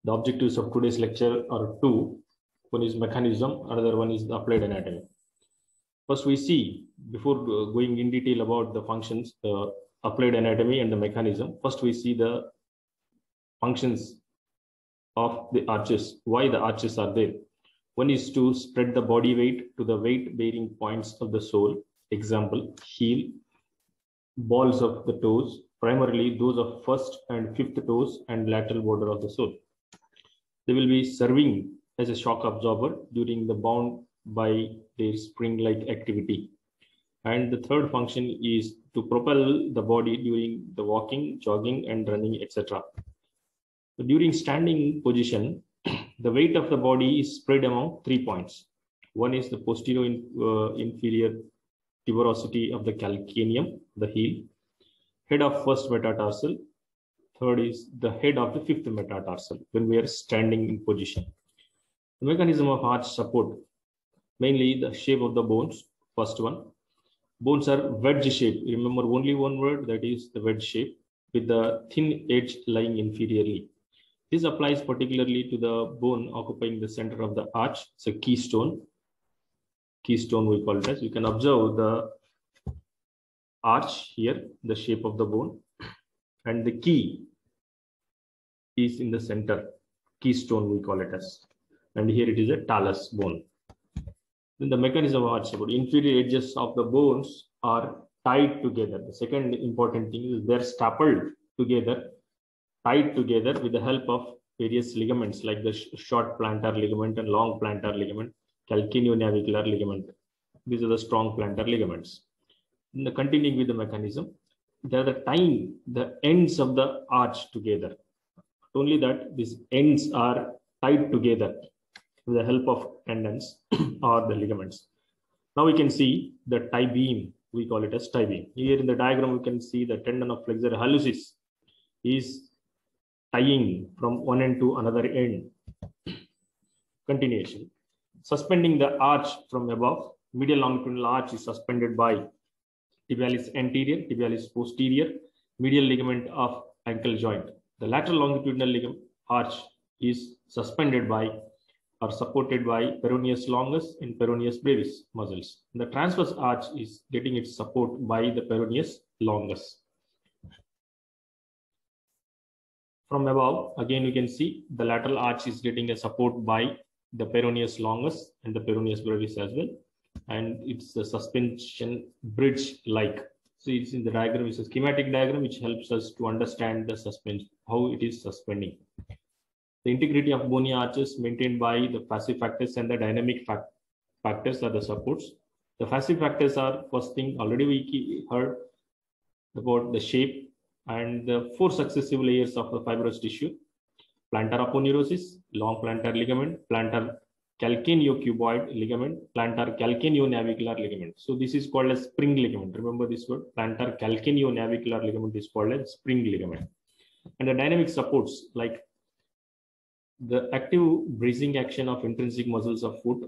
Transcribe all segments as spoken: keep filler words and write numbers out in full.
The objectives of today's lecture are two. One is mechanism, another one is the applied anatomy. First, we see, before going in detail about the functions, the applied anatomy and the mechanism, first we see the functions of the arches, why the arches are there. One is to spread the body weight to the weight bearing points of the sole. Example, heel, balls of the toes, primarily those of first and fifth toes and lateral border of the sole. They will be serving as a shock absorber during the bound by their spring-like activity. And the third function is to propel the body during the walking, jogging, and running, et cetera. During standing position, the weight of the body is spread among three points. One is the posterior in, uh, inferior tuberosity of the calcaneum, the heel, head of first metatarsal. Third is the head of the fifth metatarsal when we are standing in position. The mechanism of arch support, mainly the shape of the bones. First one, bones are wedge shape. Remember only one word, that is the wedge shape, with the thin edge lying inferiorly. This applies particularly to the bone occupying the center of the arch. It's a keystone. Keystone we call it as. You can observe the arch here, the shape of the bone, and the key is in the center. Keystone we call it as. And here it is a talus bone. Then the mechanism of arch support. Inferior edges of the bones are tied together. The second important thing is they're stapled together, tied together with the help of various ligaments like the sh short plantar ligament and long plantar ligament, calcaneonavicular ligament. These are the strong plantar ligaments. In the continuing with the mechanism, they are the tying the ends of the arch together. Not only that, these ends are tied together with the help of tendons or the ligaments. Now we can see the tie beam. We call it as tie beam. Here in the diagram, we can see the tendon of flexor hallucis is tying from one end to another end. Continuation. Suspending the arch from above. Medial longitudinal arch is suspended by tibialis anterior, tibialis posterior, medial ligament of ankle joint. The lateral longitudinal ligament arch is suspended by or supported by peroneus longus and peroneus brevis muscles. The transverse arch is getting its support by the peroneus longus. From above, again, you can see the lateral arch is getting a support by the peroneus longus and the peroneus brevis as well. And it's a suspension bridge like. So it's in the diagram, it's a schematic diagram which helps us to understand the suspension, how it is suspending. The integrity of bony arches maintained by the passive factors and the dynamic fact factors are the supports. The passive factors are, first thing, already we heard about the shape and the four successive layers of the fibrous tissue: plantar aponeurosis, long plantar ligament, plantar calcaneocuboid ligament, plantar calcaneonavicular ligament. So this is called as spring ligament. Remember this word, plantar calcaneonavicular ligament is called as spring ligament. And the dynamic supports like the active bracing action of intrinsic muscles of foot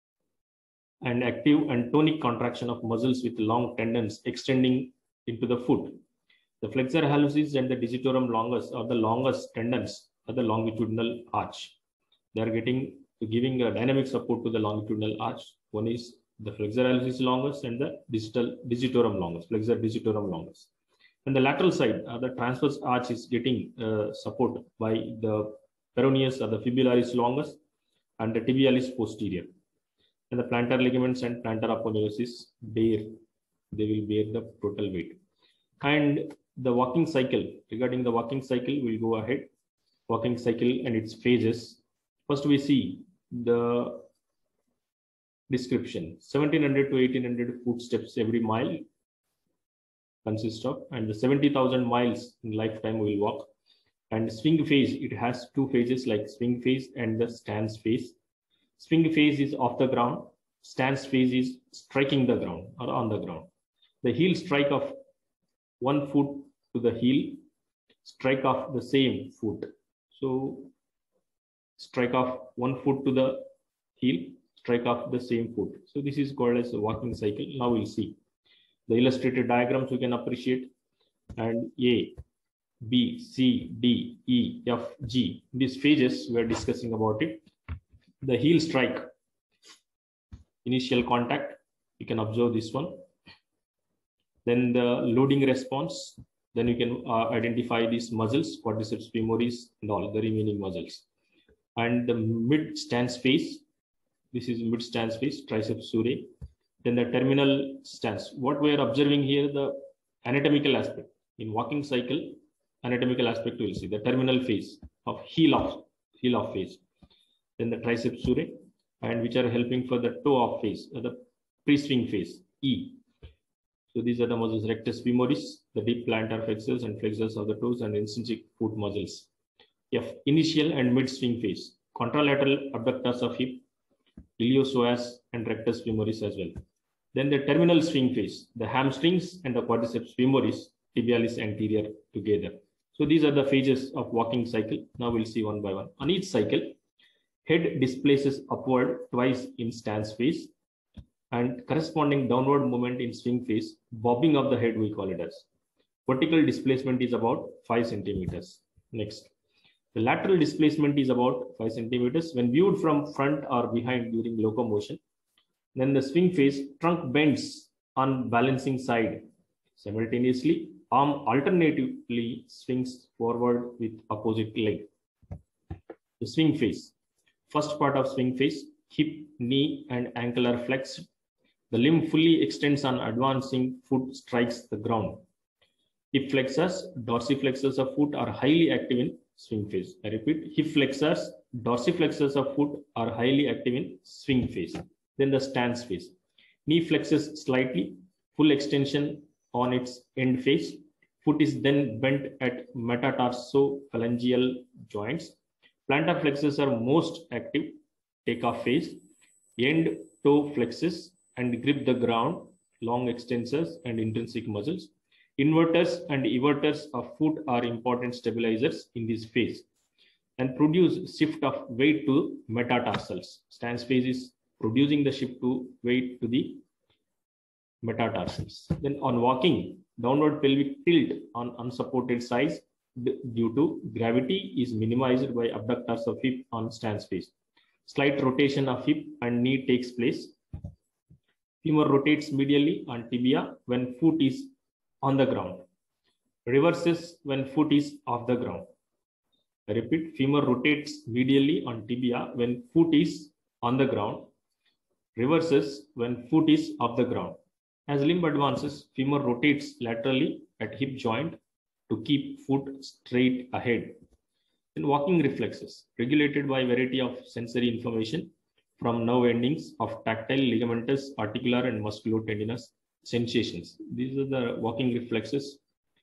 and active and tonic contraction of muscles with long tendons extending into the foot. The flexor hallucis and the digitorum longus or the longest tendons are the longitudinal arch. They are getting giving a dynamic support to the longitudinal arch. One is the flexor hallucis longus and the digital digitorum longus, flexor digitorum longus. And the lateral side, uh, the transverse arch is getting uh, support by the peroneus or the fibularis longus and the tibialis posterior. And the plantar ligaments and plantar aponeurosis bear, they will bear the total weight. And the walking cycle, regarding the walking cycle, we'll go ahead. Walking cycle and its phases. First, we see the description. seventeen hundred to eighteen hundred footsteps every mile consists of, and the seventy thousand miles in lifetime we will walk. And swing phase, it has two phases like swing phase and the stance phase. Swing phase is off the ground. Stance phase is striking the ground or on the ground. The heel strike of one foot to the heel, strike off the same foot. So strike off one foot to the heel, strike off the same foot. So this is called as a walking cycle. Now we'll see the illustrated diagrams we can appreciate. And A, B, C, D, E, F, G. These phases we are discussing about it. The heel strike, initial contact, you can observe this one. Then the loading response, then you can uh, identify these muscles, quadriceps femoris and all the remaining muscles. And the mid stance phase, this is mid stance phase, triceps surae. Then the terminal stance. What we are observing here, the anatomical aspect. In walking cycle, anatomical aspect we will see the terminal phase of heel off, heel off phase. Then the triceps surae, and which are helping for the toe off phase, or the pre-swing phase, E. So these are the muscles, rectus femoris, the deep plantar flexors and flexors of the toes, and intrinsic foot muscles. F, initial and mid swing phase, contralateral abductors of hip, iliopsoas and rectus femoris as well. Then the terminal swing phase, the hamstrings and the quadriceps femoris, tibialis anterior together. So these are the phases of walking cycle. Now we'll see one by one. On each cycle, head displaces upward twice in stance phase, and corresponding downward movement in swing phase, bobbing of the head we call it as. Vertical displacement is about five centimeters. Next, the lateral displacement is about five centimeters when viewed from front or behind during locomotion. Then the swing phase, trunk bends on balancing side. Simultaneously, arm alternatively swings forward with opposite leg. The swing phase, first part of swing phase, hip, knee and ankle are flexed. The limb fully extends on advancing foot strikes the ground. Hip flexors, dorsiflexors of foot are highly active in swing phase. I repeat, hip flexors, dorsiflexors of foot are highly active in swing phase. Then the stance phase. Knee flexes slightly, full extension on its end face. Foot is then bent at metatarsophalangeal joints. Plantar flexors are most active, takeoff phase. End toe flexes and grip the ground, long extensors and intrinsic muscles. Inverters and everters of foot are important stabilizers in this phase and produce shift of weight to metatarsals. Stance phase is producing the shift to weight to the metatarsals. Then on walking, downward pelvic tilt on unsupported sides due to gravity is minimized by abductors of hip on stance phase. Slight rotation of hip and knee takes place. Femur rotates medially on tibia when foot is on the ground. Reverses when foot is off the ground. I repeat, femur rotates medially on tibia when foot is on the ground. Reverses when foot is off the ground. As limb advances, femur rotates laterally at hip joint to keep foot straight ahead. Then walking reflexes, regulated by variety of sensory information from nerve endings of tactile, ligamentous, articular, and musculotendinous sensations. These are the walking reflexes.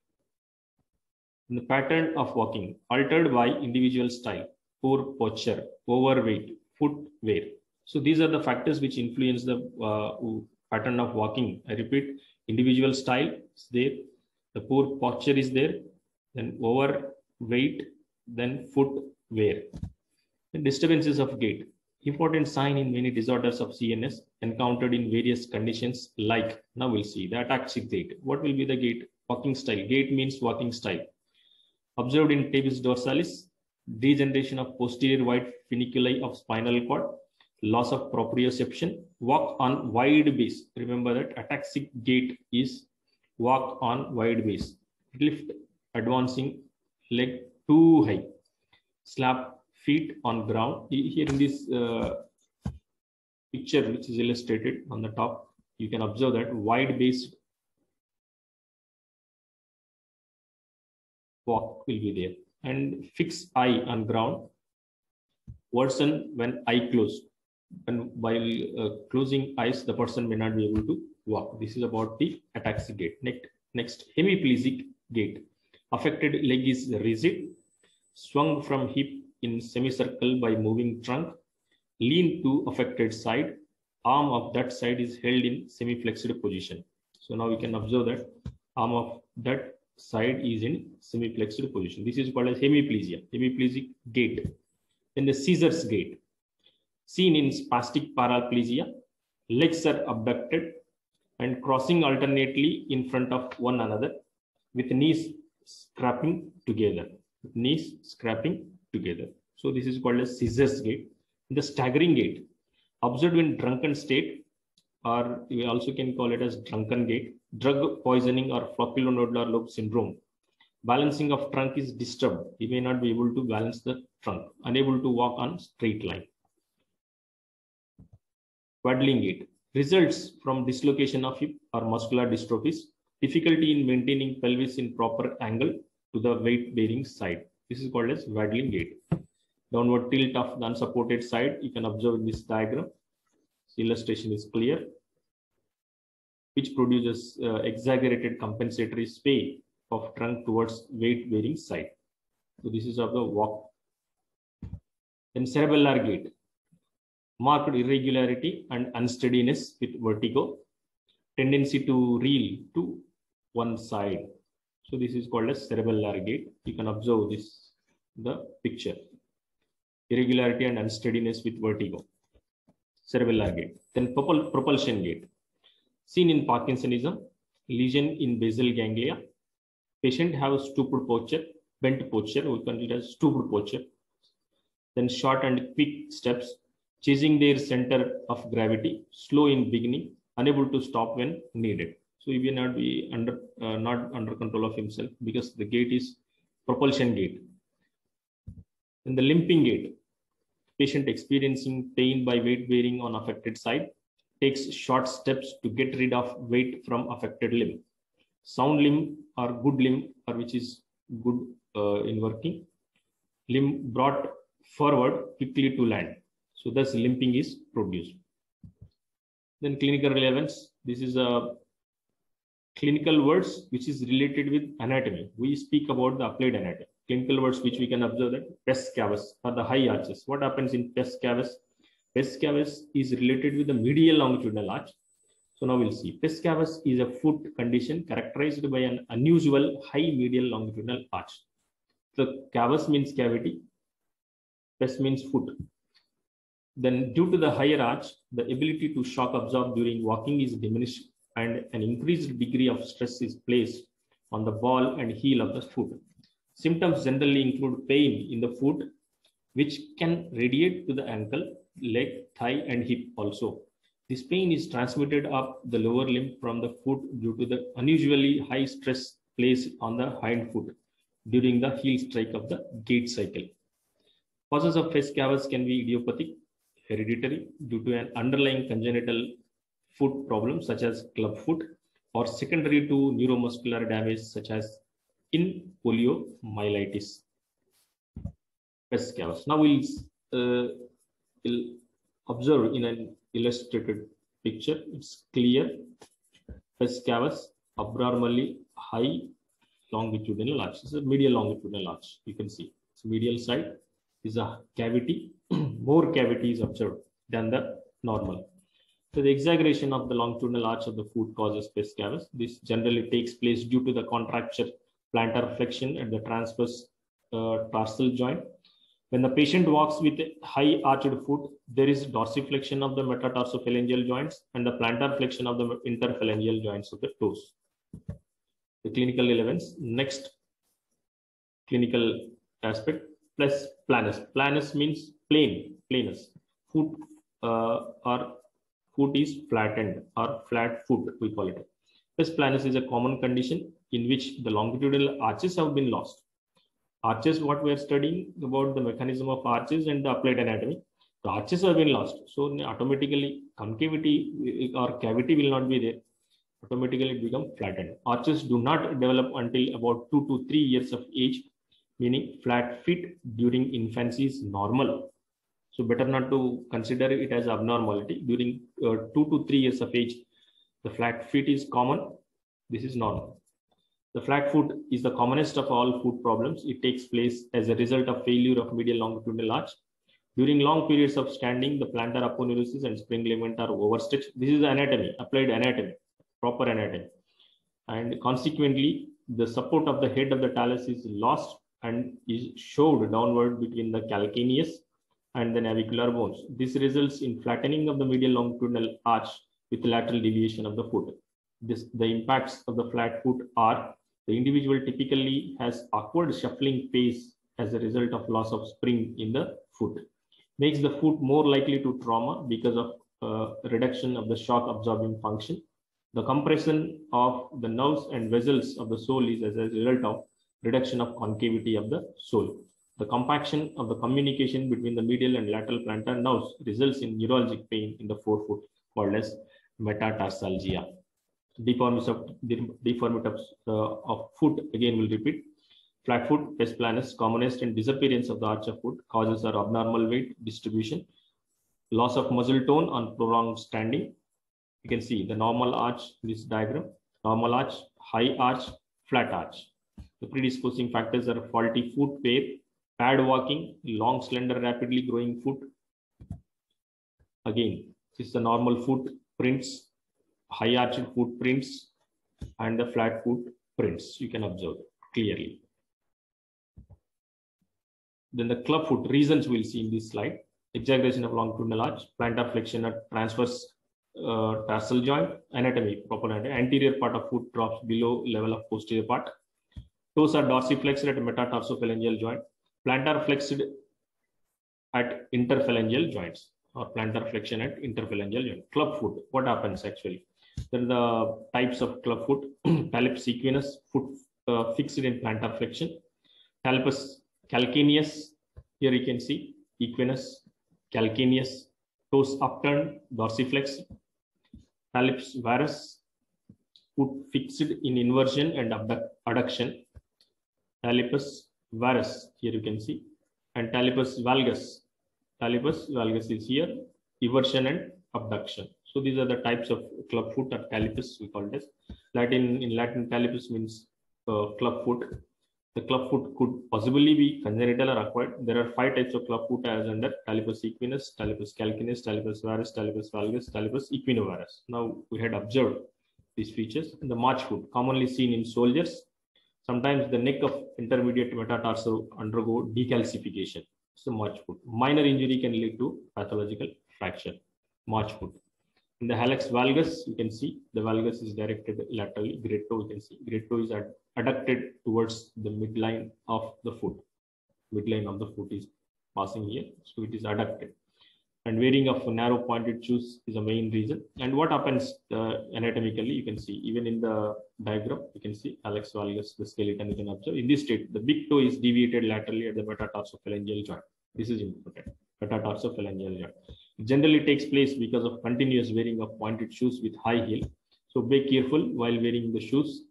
And the pattern of walking, altered by individual style, poor posture, overweight, footwear. So these are the factors which influence the uh, pattern of walking. I repeat, individual style is there, the poor posture is there, then overweight, then footwear. The disturbances of gait, important sign in many disorders of C N S encountered in various conditions like, now we'll see the ataxic gait. What will be the gait? Walking style. Gait means walking style. Observed in tabes dorsalis, degeneration of posterior wide funiculi of spinal cord, loss of proprioception, walk on wide base. Remember that ataxic gait is walk on wide base. Lift advancing leg too high. Slap feet on ground. Here in this uh, picture which is illustrated on the top, you can observe that wide based walk will be there. And fix eye on ground, worsen when eye closed. And while uh, closing eyes, the person may not be able to walk. This is about the ataxic gait. Next, next hemiplegic gait. Affected leg is rigid, swung from hip in semicircle by moving trunk, lean to affected side, arm of that side is held in semi-flexed position. So now we can observe that arm of that side is in semi-flexed position. This is called as hemiplegia, hemiplegic gait. Then the scissors gait, seen in spastic paraplegia, legs are abducted and crossing alternately in front of one another with knees scraping together, knees scraping together. So this is called a scissors gait. The staggering gait, observed in drunken state, or we also can call it as drunken gait, drug poisoning or flocculonodular lobe syndrome. Balancing of trunk is disturbed. He may not be able to balance the trunk, unable to walk on straight line. Waddling gait results from dislocation of hip or muscular dystrophies, difficulty in maintaining pelvis in proper angle to the weight bearing side. This is called as waddling gait. Downward tilt of the unsupported side, you can observe in this diagram. The illustration is clear, which produces uh, exaggerated compensatory sway of trunk towards weight bearing side. So this is of the walk. Then cerebellar gait, marked irregularity and unsteadiness with vertigo, tendency to reel to one side. So this is called as cerebellar gait. You can observe this, the picture. Irregularity and unsteadiness with vertigo. Cerebellar gait. Then propul propulsion gait, seen in Parkinsonism, lesion in basal ganglia. Patient have stooped posture, bent posture, we consider stooped posture. Then short and quick steps, chasing their center of gravity, slow in beginning, unable to stop when needed. So he will not be under uh, not under control of himself because the gait is propulsion gait. And the limping gait, patient experiencing pain by weight bearing on affected side, takes short steps to get rid of weight from affected limb. Sound limb or good limb, or which is good uh, in working, limb brought forward quickly to land. So thus limping is produced. Then clinical relevance. This is a clinical words which is related with anatomy. We speak about the applied anatomy. Clinical words which we can observe that pes cavus or the high arches. What happens in pes cavus? Pes cavus is related with the medial longitudinal arch. So now we'll see. Pes cavus is a foot condition characterized by an unusual high medial longitudinal arch. So cavus means cavity, pes means foot. Then due to the higher arch, the ability to shock absorb during walking is diminished and an increased degree of stress is placed on the ball and heel of the foot. Symptoms generally include pain in the foot, which can radiate to the ankle, leg, thigh, and hip also. This pain is transmitted up the lower limb from the foot due to the unusually high stress placed on the hind foot during the heel strike of the gait cycle. Causes of pes cavus can be idiopathic, hereditary due to an underlying congenital foot problem such as club foot, or secondary to neuromuscular damage such as in poliomyelitis. Pes cavus. Now we'll, uh, we'll observe in an illustrated picture. It's clear. Pes cavus, abnormally high longitudinal arch. It's a medial longitudinal arch. You can see it's medial side is a cavity. More cavity is observed than the normal. So the exaggeration of the longitudinal arch of the foot causes pes cavus. This generally takes place due to the contracture plantar flexion at the transverse uh, tarsal joint. When the patient walks with a high arched foot, there is dorsiflexion of the metatarsophalangeal joints and the plantar flexion of the interphalangeal joints of the toes. The clinical relevance. Next clinical aspect, plus planus. Planus means plane, planus. Foot uh, or foot is flattened or flat foot, we call it. Pes planus is a common condition in which the longitudinal arches have been lost. Arches, what we are studying about the mechanism of arches and the applied anatomy. The arches have been lost. So automatically concavity or cavity will not be there. Automatically it becomes flattened. Arches do not develop until about two to three years of age, meaning flat feet during infancy is normal. So better not to consider it as abnormality. During uh, two to three years of age, the flat feet is common. This is normal. The flat foot is the commonest of all foot problems. It takes place as a result of failure of medial longitudinal arch. During long periods of standing, the plantar aponeurosis and spring ligament are overstretched. This is the anatomy, applied anatomy, proper anatomy. And consequently, the support of the head of the talus is lost and is shoved downward between the calcaneus and the navicular bones. This results in flattening of the medial longitudinal arch with lateral deviation of the foot. This, the impacts of the flat foot are The individual typically has awkward shuffling pace as a result of loss of spring in the foot. Makes the foot more likely to trauma because of uh, reduction of the shock absorbing function. The compression of the nerves and vessels of the sole is as a result of reduction of concavity of the sole. The compaction of the communication between the medial and lateral plantar nerves results in neuralgic pain in the forefoot called as metatarsalgia. Deformity of, deformity of, uh, of foot, again will repeat. Flat foot, pes planus, commonest, and disappearance of the arch of foot. Causes are abnormal weight distribution, loss of muscle tone on prolonged standing. You can see the normal arch in this diagram, normal arch, high arch, flat arch. The predisposing factors are faulty foot pair, pad walking, long, slender, rapidly growing foot. Again, this is the normal foot prints, high arched foot prints, and the flat foot prints. You can observe clearly. Then the club foot reasons we'll see in this slide. Exaggeration of longitudinal arch, plantar flexion at transverse uh, tarsal joint, anatomy, proper anatomy. Anterior part of foot drops below level of posterior part. Toes are dorsiflexed at metatarsophalangeal joint. Plantar flexed at interphalangeal joints, or plantar flexion at interphalangeal joint. Club foot, what happens actually? Then the types of club foot. Talipes equinus, foot uh, fixed in plantar flexion. Talipes calcaneus, here you can see equinus, calcaneus, toes upturned, dorsiflexed. Talipes varus, foot fixed in inversion and adduction. Talipes varus, here you can see, and talipes valgus. Talipes valgus is here, eversion and abduction. So these are the types of club foot or talipes, we call it as. Latin, in Latin, talipes means uh, club foot. The club foot could possibly be congenital or acquired. There are five types of club foot as under talipes equinus, talipes calcaneus, talipes varus, talipes valgus, talipes equinovarus. Now we had observed these features. The march foot, commonly seen in soldiers. Sometimes the neck of intermediate metatarsal undergo decalcification. So march foot. Minor injury can lead to pathological fracture. March foot. In the hallux valgus, you can see the valgus is directed laterally. Great toe, you can see. Great toe is adducted towards the midline of the foot. Midline of the foot is passing here. So it is adducted. And wearing of narrow pointed shoes is a main reason. And what happens uh, anatomically, you can see, even in the diagram, you can see hallux valgus, the skeleton you can observe. In this state, the big toe is deviated laterally at the metatarsophalangeal joint. This is important. Metatarsophalangeal joint. It generally takes place because of continuous wearing of pointed shoes with high heel. So be careful while wearing the shoes.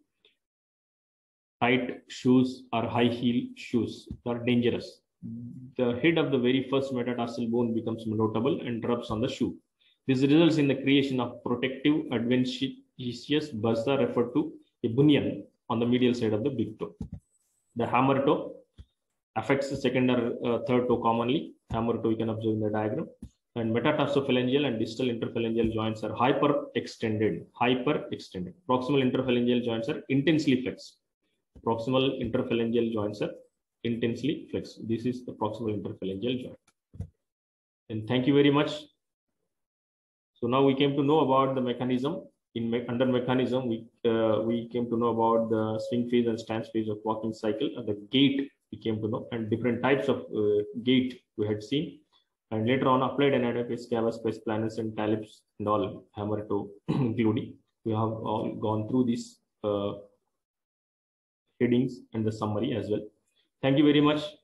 Tight shoes or high heel shoes are dangerous. The head of the very first metatarsal bone becomes notable and rubs on the shoe. This results in the creation of protective adventitious bursa referred to a bunion on the medial side of the big toe. The hammer toe affects the second or uh, third toe commonly. Hammer toe you can observe in the diagram. And metatarsophalangeal and distal interphalangeal joints are hyperextended. Hyperextended. Proximal interphalangeal joints are intensely flexed. Proximal interphalangeal joints are intensely flexed. This is the proximal interphalangeal joint. And thank you very much. So now we came to know about the mechanism. In me under mechanism, we uh, we came to know about the swing phase and stance phase of walking cycle, and the gait we came to know, and different types of uh, gait we had seen. And later on, applied anatomy, scabus, pes planus, and talipes, and all hammer toe including. We have all gone through these uh, headings and the summary as well. Thank you very much.